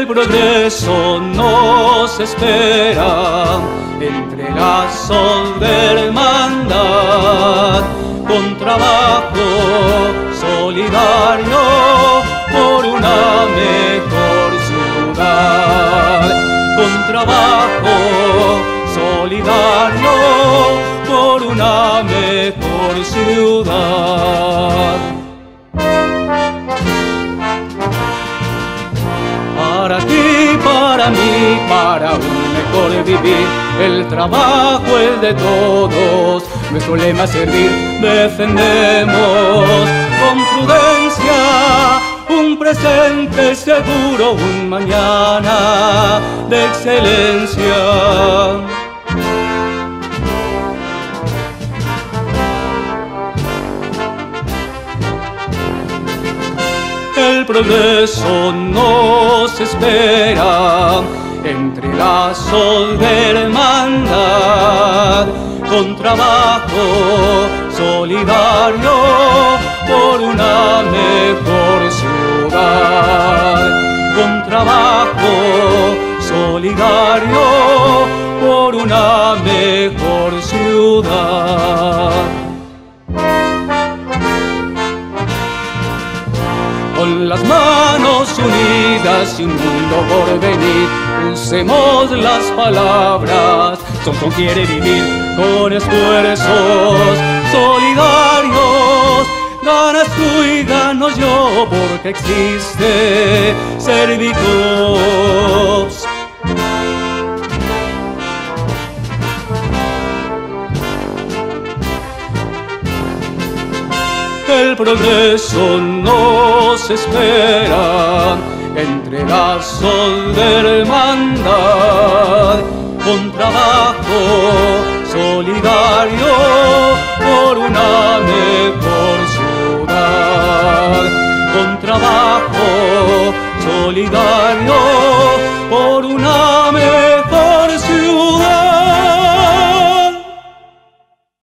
El progreso nos espera entre lazos de hermandad, con trabajo solidario por una mejor ciudad, con trabajo solidario por una mejor ciudad. Para ti, para mí, para un mejor vivir, el trabajo es de todos, nuestro lema es servir. Defendemos con prudencia un presente seguro, un mañana de excelencia. El progreso nos espera entre lazos de hermandad, con trabajo solidario por una mejor ciudad, con trabajo solidario por una mejor ciudad. Con las manos unidas y un mundo por venir, usemos las palabras. Son quiere vivir con esfuerzos solidarios. Ganas tú y gano yo porque existe Servicos. El progreso nos espera entre lazos de hermandad, con trabajo solidario por una mejor ciudad, con trabajo solidario